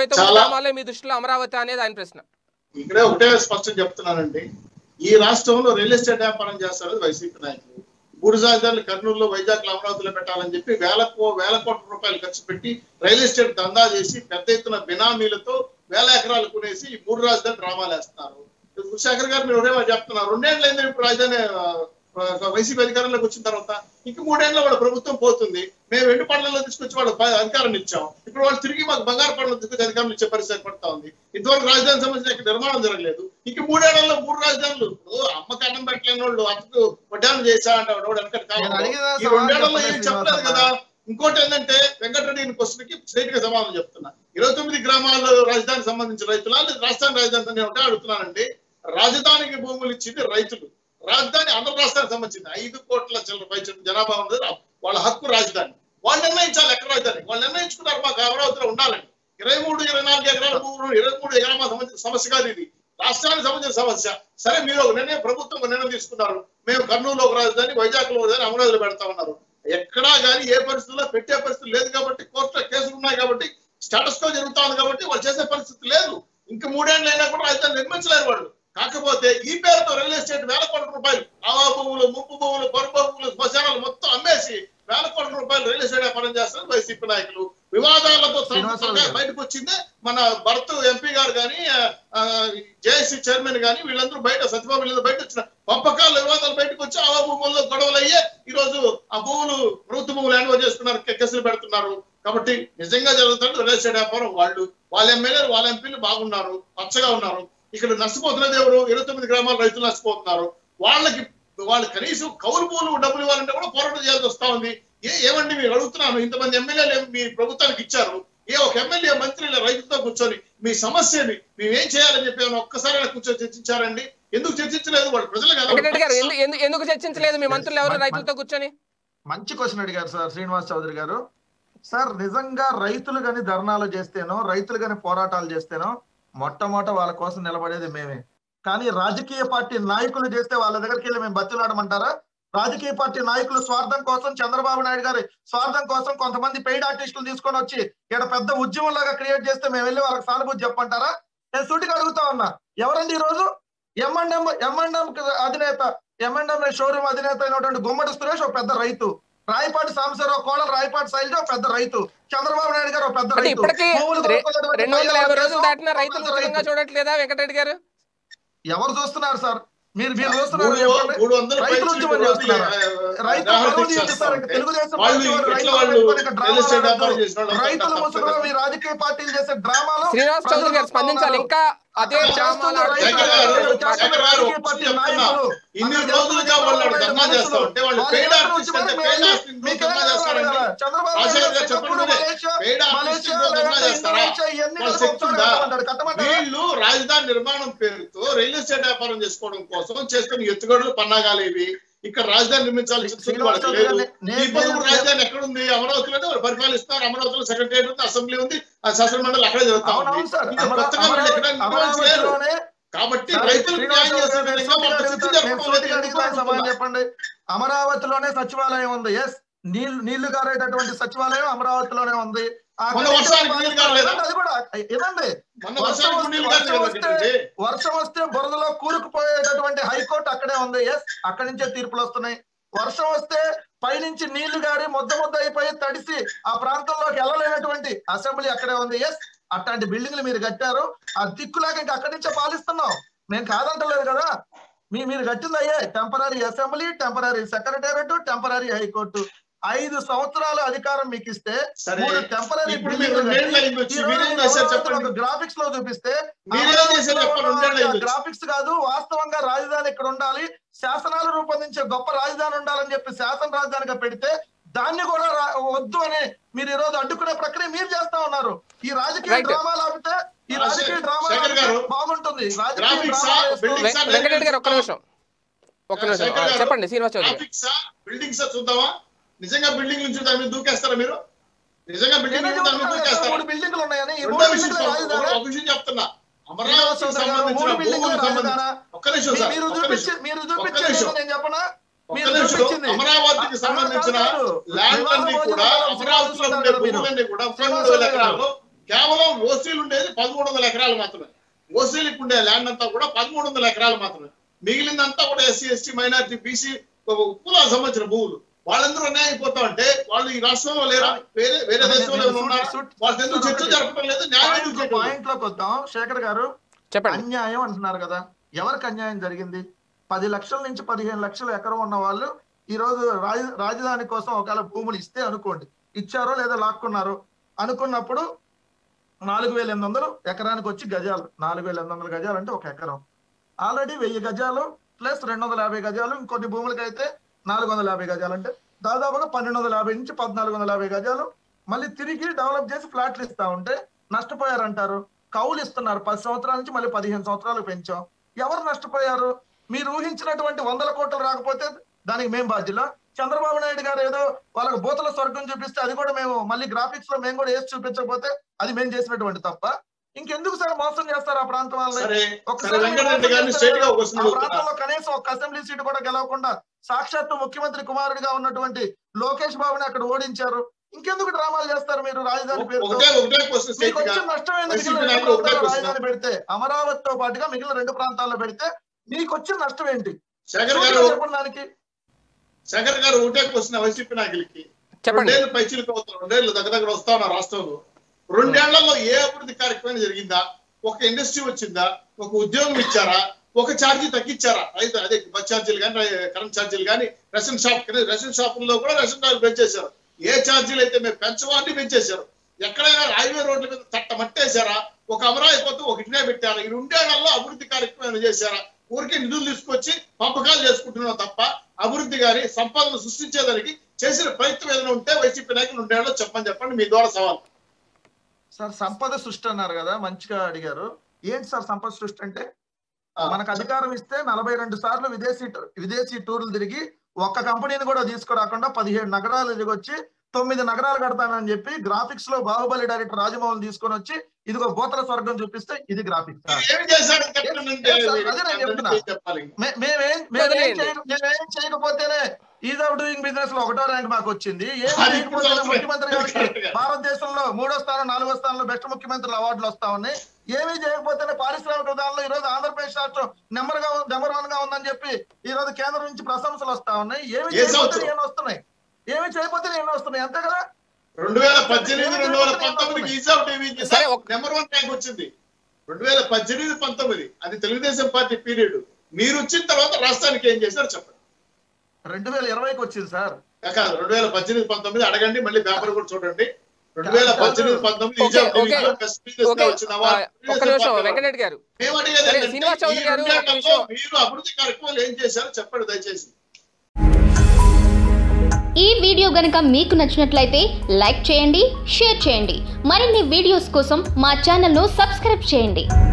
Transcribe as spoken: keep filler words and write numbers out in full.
ఇరవై తొమ్మిది గ్రామాలే మీ దృష్టిలో అమరావతి అనేది ఆయన ప్రశ్న. ఇక్కడే ఒకటే స్పష్టం చెప్తున్నానండి, ఈ రాష్ట్రంలో రియల్ ఎస్టేట్ వ్యాపారం చేస్తారు వైసీపీ నాయకులు. మూడు రాజధానులు కర్నూలులో, వైజాగ్, అమరావతిలో పెట్టాలని చెప్పి వేల వేల కోట్ల రూపాయలు ఖర్చు పెట్టి రియల్ ఎస్టేట్ దందా చేసి పెద్ద ఎత్తున బినామీలతో వేల ఎకరాలు కొనేసి ఈ మూడు రాజధాని డ్రామాలు వేస్తున్నారు. శేఖర్ గారు మీరు ఒరేమో చెప్తున్నారు, రెండేళ్ళు అయింది ఇప్పుడు రాజధాని వైసీపీ అధికారంలోకి వచ్చిన తర్వాత ఇంక మూడేళ్ళలో వాళ్ళ ప్రభుత్వం పోతుంది. మేము ఎండు పండ్లలో తీసుకొచ్చి వాళ్ళ అధికారాన్ని ఇచ్చాం. ఇప్పుడు వాళ్ళు తిరిగి మాకు బంగారు పండ్లలో తీసుకొచ్చి అధికారం ఇచ్చే పరిస్థితి పడతా ఉంది. ఇంతవరకు రాజధాని సంబంధించిన నిర్మాణం జరగలేదు. ఇంక మూడేళ్లలో మూడు రాజధానులు, ఇప్పుడు అమ్మకి అన్నం పెట్టలేని వాళ్ళు అతకు వడ్డానం చేశా అంటే ఈ రెండేళ్లలో ఏం చెప్పలేదు కదా. ఇంకోటి ఏంటంటే వెంకటరెడ్డి క్వశ్చన్ కి స్ట్రైట్ గా సమాధానం చెప్తున్నా. ఇరవై తొమ్మిది గ్రామాల్లో రాజధానికి సంబంధించిన రైతులు రాజధాని రాజధాని ఒకటే అడుగుతున్నానండి. రాజధానికి భూములు ఇచ్చింది రైతులు, రాజధాని ఆంధ్ర రాష్ట్రానికి సంబంధించింది ఐదు కోట్ల చిల్లర జనాభా ఉంది, వాళ్ళ హక్కు రాజధాని. వాళ్ళు నిర్ణయించాలి ఎక్కడ రాజధాని, వాళ్ళు నిర్ణయించుకున్నారు మాకు అమరావతిలో ఉండాలని. ఇరవై మూడు ఇరవై నాలుగు ఎకరాల భూములు, ఇరవై మూడు ఎకరాల సంబంధించిన సమస్య కాదు ఇది, రాష్ట్రానికి సంబంధించిన సమస్య. సరే మీరు ఒక నిర్ణయం, ప్రభుత్వం ఒక నిర్ణయం తీసుకున్నారు, మేము కర్నూలులో ఒక రాజధాని, వైజాగ్ లో రాజధాని, అమరావతిలో పెడతా ఉన్నారు. ఎక్కడా కానీ ఏ పరిస్థితుల్లో పెట్టే పరిస్థితి లేదు కాబట్టి, కోర్టులో కేసులు ఉన్నాయి కాబట్టి, స్టేటస్ కో జరుగుతా ఉంది కాబట్టి వాళ్ళు చేసే పరిస్థితి లేదు. ఇంకా మూడేళ్ళు అయినా కూడా రాజధాని నిర్మించలేరు వాళ్ళు. కాకపోతే ఈ పేరుతో రియల్ ఎస్టేట్ వేల కోట్ల రూపాయలు, ఆవా భూములు, ముప్పు భూములు, పొరుపు భూములు, శ్మశానాలు మొత్తం అమ్మేసి వేల కోట్ల రూపాయలు రియల్ ఎస్టేట్ వ్యాపారం చేస్తారు వైసీపీ నాయకులు. వివాదాలతో బయటకు వచ్చిందే మన భరత్ ఎంపీ గారు కానీ, జేఏసీ చైర్మన్ కానీ వీళ్ళందరూ బయట, సత్యబాబు వీళ్ళందరూ బయట వచ్చిన పంపకాల వివాదాలు బయటకు వచ్చి ఆవా భూముల్లో గొడవలు అయ్యే ఈ రోజు ఆ భూములు ప్రభుత్వ భూములు హ్యాండ్ చేసుకున్నారు, కేసులు పెడుతున్నారు. కాబట్టి నిజంగా జరుగుతుంది రియల్ ఎస్టేట్ వ్యాపారం. వాళ్ళు వాళ్ళ ఎమ్మెల్యేలు వాళ్ళ ఎంపీలు బాగున్నారు, పచ్చగా ఉన్నారు. ఇక్కడ నష్టపోతున్నది ఎవరు? ఇరవై తొమ్మిది గ్రామాల రైతులు నష్టపోతున్నారు. వాళ్ళకి వాళ్ళు కనీసం కౌలు భూములు డబ్బులు ఇవ్వాలంటే కూడా పోరాటం చేయాల్సి వస్తా ఉంది. ఏ ఏమండి మీరు అడుగుతున్నాను, ఇంతమంది ఎమ్మెల్యేలు మీ ప్రభుత్వానికి ఇచ్చారు, ఏ ఒక ఎమ్మెల్యే మంత్రి రైతులతో కూర్చొని మీ సమస్యని మేమేం చేయాలని చెప్పి ఒక్కసారి కూర్చొని చర్చించారండి? ఎందుకు చర్చించలేదు? వాళ్ళు ప్రజలు కదా, ఎందుకు చర్చించలేదు మీ మంత్రులు ఎవరు రైతులతో కూర్చొని? మంచి క్వశ్చన్ అడిగారు సార్ శ్రీనివాస్ చౌదరి గారు. సార్ నిజంగా రైతులు గాని ధర్నాలు చేస్తేనో, రైతులు గాని పోరాటాలు చేస్తేనో మొట్టమొదట వాళ్ళ కోసం నిలబడేది మేమే. కానీ రాజకీయ పార్టీ నాయకులు చేస్తే వాళ్ళ దగ్గరికి వెళ్ళి మేము బతిలాడమంటారా? రాజకీయ పార్టీ నాయకులు స్వార్థం కోసం, చంద్రబాబు నాయుడు గారి స్వార్థం కోసం కొంతమంది పెయిడ్ ఆర్టిస్టులు తీసుకొని వచ్చి ఇక్కడ పెద్ద ఉద్యమం లాగా క్రియేట్ చేస్తే మేము వెళ్ళి వాళ్ళకి సానుభూతి చెప్పమంటారా? నేను సూటిగా అడుగుతా ఉన్నా, ఎవరండి ఈ రోజు M and M M and M అధినేత, ఎం అండ్ ఎం షోరూమ్ అధినేత అయినటువంటి గుమ్మడి సురేష్ ఒక పెద్ద రైతు, రాయపాటి సాంబశివరావు కోడలు రాయపాటి శైలజ ఒక పెద్ద రైతు, చంద్రబాబు నాయుడు గారు ఒక పెద్ద రైతు. రెండు వందల యాభై రోజులు దాటిన రైతులు చూడట్లేదా వెంకటరెడ్డి గారు? ఎవరు చూస్తున్నారు సార్? మీరు మీరు చూస్తున్నారు చెప్పండి. రైతులు ఉద్యమం చేస్తున్నారు, తెలుగుదేశం రైతులు ముసుగులో మీ రాజకీయ పార్టీలు చేసే డ్రామాలు శ్రీనివాస్ చౌదరి గారు స్పందించాలి. ఇంకా అదే రాజకీయ పార్టీ నాయకులు ఇన్ని రోజులుగా వాళ్ళు ధర్నా చేస్తా ఉంటే వాళ్ళు వీళ్ళు రాజధాని నిర్మాణం పేరుతో రియల్ ఎస్టేట్ వ్యాపారం చేసుకోవడం కోసం చేసుకుని ఎత్తుగడలు పన్నాగాలు ఇవి. ఇక్కడ రాజధాని నిర్మించాల్సిన వాళ్ళకి లేదు. ఈ పొదుపు రాజధాని ఎక్కడుంది? అమరావతిలోనే వాళ్ళు పరిపాలిస్తారు. అమరావతిలో సెక్రటరియట్ ఉంది, అసెంబ్లీ ఉంది, ఆ శాసన మండలి అక్కడే జరుగుతా ఉంది. కాబట్టి చెప్పండి, అమరావతిలోనే సచివాలయం ఉంది. ఎస్, నీళ్లు నీళ్లు గారేటటువంటి సచివాలయం అమరావతిలోనే ఉంది. అది కూడా ఏదండి, వర్షం వస్తే బురదలో కూరుకుపోయేటటువంటి హైకోర్టు అక్కడే ఉంది. ఎస్, అక్కడి నుంచే తీర్పులు వస్తున్నాయి. వర్షం వస్తే పైనుంచి నీళ్లు గారి ముద్ద ముద్ద అయిపోయి తడిసి ఆ ప్రాంతంలోకి వెళ్ళలేనటువంటి అసెంబ్లీ అక్కడే ఉంది. ఎస్, అట్లాంటి బిల్డింగ్లు మీరు కట్టారు. ఆ దిక్కులాగా ఇంకా అక్కడి నుంచే పాలిస్తున్నాం. మేము కాదంటలేదు కదా. మీ మీరు కట్టింది అయ్యే temporary assembly, temporary secretariat, temporary high court. ఐదు సంవత్సరాల అధికారం మీకు ఇస్తే మూడు టెంపరీ గ్రాఫిక్స్ లో చూపిస్తే గ్రాఫిక్స్ కాదు, వాస్తవంగా రాజధాని ఇక్కడ ఉండాలి, శాసనాలు రూపొందించే గొప్ప రాజధాని ఉండాలని చెప్పి శాసన రాజధానిగా పెడితే దాన్ని కూడా వద్దు అని మీరు ఈ రోజు అడ్డుకునే ప్రక్రియ మీరు చేస్తా ఉన్నారు. ఈ రాజకీయ డ్రామాలు ఆపితే ఈ రాజకీయ డ్రామా బాగుంటుంది. వెంకటరెడ్డి గారు ఒక్క నిమిషం ఒక్క నిమిషం చెప్పండి. శ్రీనివాస్ చౌదరి బిల్డింగ్స్ చూద్దామా? నిజంగా బిల్డింగ్ నుంచి దాని మీద దూకేస్తారా మీరు? నిజంగా బిల్డింగ్ దూకేస్తారా? బిల్డింగ్లు ఉన్నాయని ఒక విషయం చెప్తున్నా, అమరావతికి సంబంధించిన భూములకు సంబంధించిన ఒక్క నిమిషం సార్, అమరావతికి సంబంధించిన ల్యాండ్ అన్ని కూడా, అమరావతిలో ఉండే భూములన్నీ కూడా ముప్పై మూడు వేల ఎకరాలు కేవలం ఓసీలు ఉండేది పదమూడు వందల ఎకరాలు మాత్రమే. ఓసీలకు ఉండే ల్యాండ్ అంతా కూడా పదమూడు వందల ఎకరాలు మాత్రమే. మిగిలిందంతా కూడా ఎస్సీ ఎస్టీ మైనారిటీ బీసీ కులాలకు సంబంధించిన భూములు. వాళ్ళందరూ అన్యాయం అయిపోతా ఉంటే వాళ్ళు ఈ రాష్ట్రంలో లేరా, వేరే వేరే దేశంలో ఉన్నారా? వాళ్ళ ఎందుకు చర్చ జరపడం లేదు? న్యాయం పాయింట్ లోకి వద్దాం. శేఖర్ గారు అన్యాయం అంటున్నారు కదా, ఎవరికి అన్యాయం జరిగింది? పది లక్షల నుంచి పదిహేను లక్షల ఎకరం ఉన్న వాళ్ళు ఈ రోజు రాజధాని కోసం ఒకవేళ భూములు ఇస్తే అనుకోండి, ఇచ్చారో లేదా లాక్కున్నారో అనుకున్నప్పుడు నాలుగు వేల ఎనిమిది వందలు ఎకరానికి వచ్చి గజాలు, నాలుగు వేల ఎనిమిది వందల గజాలు అంటే ఒక ఎకరం. ఆల్రెడీ వెయ్యి గజాలు ప్లస్ రెండు వందల యాభై గజాలు, ఇంకొన్ని భూములకి అయితే నాలుగు వందల యాభై గజాలు అంటే దాదాపుగా పన్నెండు వందల యాభై నుంచి పద్నాలుగు వందల యాభై గజాలు మళ్ళీ తిరిగి డెవలప్ చేసి ఫ్లాట్లు ఇస్తా ఉంటే నష్టపోయారంటారు. కౌలు ఇస్తున్నారు, పది సంవత్సరాల నుంచి మళ్ళీ పదిహేను సంవత్సరాలు పెంచాం. ఎవరు నష్టపోయారు? మీరు ఊహించినటువంటి వందల కోట్లు రాకపోతే దానికి మేము బాధ్యులా? చంద్రబాబు నాయుడు గారు ఏదో వాళ్ళకి బూతల స్వర్గం చూపిస్తే అది కూడా మేము మళ్ళీ గ్రాఫిక్స్ లో మేము కూడా వేసి చూపించకపోతే అది మేము చేసినటువంటి తప్ప. ఇంకెందుకు సార్ మోసం చేస్తారు ఆ ప్రాంతం వాళ్ళని? ప్రాంతంలో కనీసం ఒక అసెంబ్లీ సీటు కూడా గెలవకుండా సాక్షాత్తు ముఖ్యమంత్రి కుమారుడిగా ఉన్నటువంటి లోకేష్ బాబుని అక్కడ ఓడించారు. ఇంకెందుకు డ్రామాలు చేస్తారు మీరు? రాజధాని పేరుతో మీకు వచ్చిన నష్టం ఏంటి? రాజధాని పెడితే అమరావతితో పాటుగా మిగిలిన రెండు ప్రాంతాల్లో పెడితే మీకు వచ్చిన నష్టం ఏంటి చెప్పడానికి? శేఖర్ గారు ఒకటే క్వశ్చన్ వైసీపీ నాయకులకి, రెండేళ్ళు పైచీలకు అవుతారు, రెండేళ్ళు దగ్గర దగ్గర వస్తా ఉన్నారు రాష్ట్రంలో. రెండేళ్లలో ఏ అభివృద్ధి కార్యక్రమం జరిగిందా? ఒక ఇండస్ట్రీ వచ్చిందా? ఒక ఉద్యోగం ఇచ్చారా? ఒక ఛార్జీ తగ్గించారా? అయితే అదే బస్ ఛార్జీలు కానీ కరెంట్ ఛార్జీలు కానీ రేషన్ షాప్ రేషన్ షాపుల్లో కూడా రేషన్ ఛార్జీలు పెంచేశారు. ఏ ఛార్జీలు అయితే మేము పెంచవాన్ని పెంచేశారు. ఎక్కడైనా హైవే రోడ్ల మీద తట్టమట్టేశారా? ఒక అమరావతి పోతే ఒక ఇటునే పెట్టారా? ఈ రెండేళ్లలో అభివృద్ధి కార్యక్రమాలు చేశారా? ఊరికి నిధులు తీసుకొచ్చి పంపకాలు చేసుకుంటున్నాం తప్ప అభివృద్ధి గారి సంపాదన సృష్టించేదానికి చేసిన ప్రయత్నం ఏదైనా ఉంటే వైసీపీ నాయకులు ఉండేలో చెప్పని చెప్పండి, మీ ద్వారా సవాల్. సార్ సంపద సృష్టి అన్నారు కదా, మంచిగా అడిగారు. ఏంటి సార్ సంపద సృష్టి అంటే? మనకు అధికారం ఇస్తే నలభై రెండు సార్లు విదేశీ విదేశీ టూర్లు తిరిగి ఒక్క కంపెనీని కూడా తీసుకురాకుండా పదిహేడు నగరాలు తిరిగొచ్చి తొమ్మిది నగరాలు కడతానని చెప్పి గ్రాఫిక్స్ లో బాహుబలి డైరెక్టర్ రాజమౌళి తీసుకొని వచ్చి ఇదిగో బోతల స్వర్గం చూపిస్తే ఇది గ్రాఫిక్స్. మేమేం చేయకపోతేనే ఈజ్ ఆఫ్ డూయింగ్ బిజినెస్ లో ఒకటో ర్యాంక్ మాకు వచ్చింది. ఏం చేయకపోతే ముఖ్యమంత్రి గారికి భారతదేశంలో మూడో స్థానం నాలుగో స్థానంలో బెస్ట్ ముఖ్యమంత్రులు అవార్డులు వస్తా ఉన్నాయి. ఏమీ చేయకపోతేనే పారిశ్రామిక విధానంలో ఈ రోజు ఆంధ్రప్రదేశ్ రాష్ట్రం నెంబర్ గా నెంబర్ వన్ గా ఉందని చెప్పి ఈ రోజు కేంద్రం నుంచి ప్రశంసలు వస్తా ఉన్నాయి. ఏమి చేయకపోతే ఏం వస్తున్నాయి? ఏమి చేయకపోతే ఏం వస్తున్నాయి? అంతే కదా. రెండు వేల పద్దెనిమిది రెండు వేల పంతొమ్మిదికి ease of TV number one rank వచ్చింది. రెండు వేల పద్దెనిమిది పంతొమ్మిది అది తెలుగుదేశం పార్టీ పీరియడ్. మీరు వచ్చిన తర్వాత రాష్ట్రానికి ఏం చేశారు చెప్పండి. రెండు వేల ఇరవైకి వచ్చింది సార్. కాదు, రెండు వేల పద్దెనిమిది పంతొమ్మిది అడగండి, మళ్ళీ పేపర్ కూడా చూడండి. రెండు వేల పద్దెనిమిది పంతొమ్మిది మీరు అభివృద్ధి కార్యక్రమాలు ఏం చేశారో చెప్పండి దయచేసి. ఈ వీడియో గనుక మీకు నచ్చినట్లయితే లైక్ చేయండి, షేర్ చేయండి. మరిన్ని వీడియోస్ కోసం మా ఛానల్ను సబ్స్క్రైబ్ చేయండి.